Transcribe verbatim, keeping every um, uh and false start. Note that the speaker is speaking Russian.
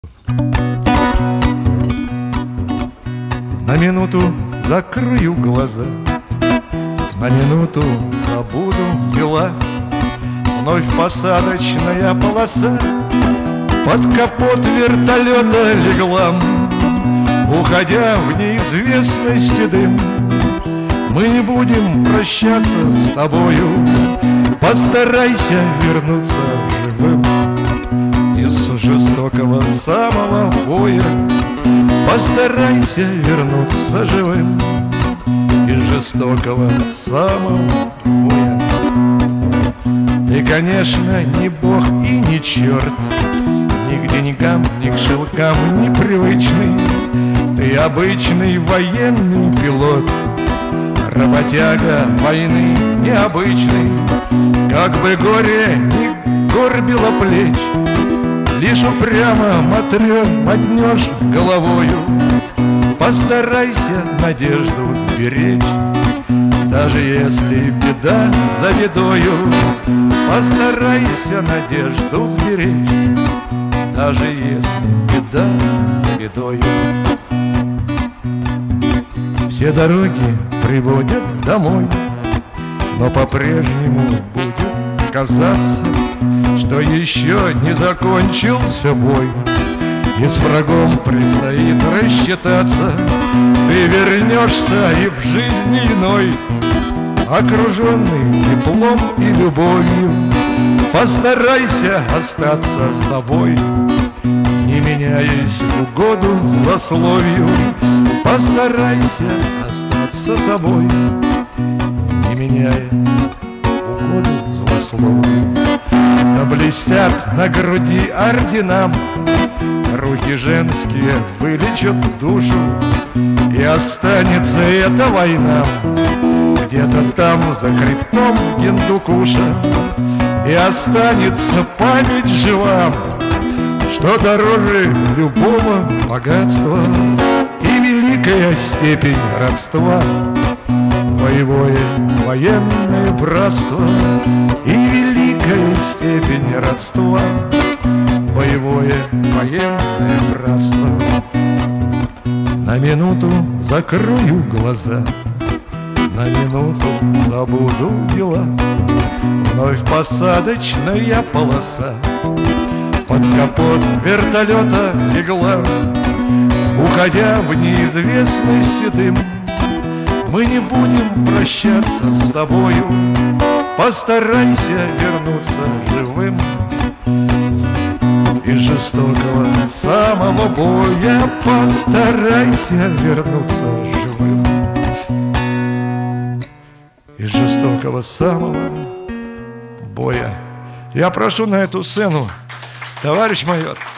На минуту закрою глаза, на минуту забуду дела. Вновь посадочная полоса под капот вертолета легла, уходя в неизвестности дым. Мы не будем прощаться с тобою, постарайся вернуться живым. Из жестокого самого боя постарайся вернуться живым. Из жестокого самого боя. Ты, конечно, не бог и не черт, ни к деньгам, ни к шелкам непривычный. Ты обычный военный пилот, работяга войны необычный. Как бы горе не горбило плеч, лишь упрямо мотрёшь, мотнешь головою. Постарайся надежду сберечь, даже если беда за бедою. Постарайся надежду сберечь, даже если беда за бедою. Все дороги приводят домой, но по-прежнему будет казаться, что еще не закончился бой, и с врагом предстоит рассчитаться. Ты вернешься и в жизни иной, окруженный теплом и любовью. Постарайся остаться собой, не меняясь в угоду злословию. Постарайся остаться собой, не меняя в угоду злословию. Заблестят на груди ордена, руки женские вылечат душу, и останется эта война где-то там за хребтом Гиндукуша. И останется память жива, что дороже любого богатства и великая степень родства, боевое военное братство и великая степень родства, боевое военное братство. На минуту закрою глаза, на минуту забуду дела. Вновь посадочная полоса под капот вертолета легла, уходя в неизвестность дым. Мы не будем прощаться с тобою, постарайся вернуться живым. Из жестокого самого боя постарайся вернуться живым. Из жестокого самого боя. Я прошу на эту сцену, товарищ майор.